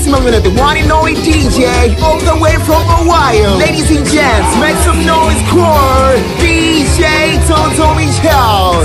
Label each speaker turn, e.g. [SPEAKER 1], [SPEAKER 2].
[SPEAKER 1] Bellissima minute, the one and only DJ, all the way from Ohio. Ladies and gents, make some noise, squad.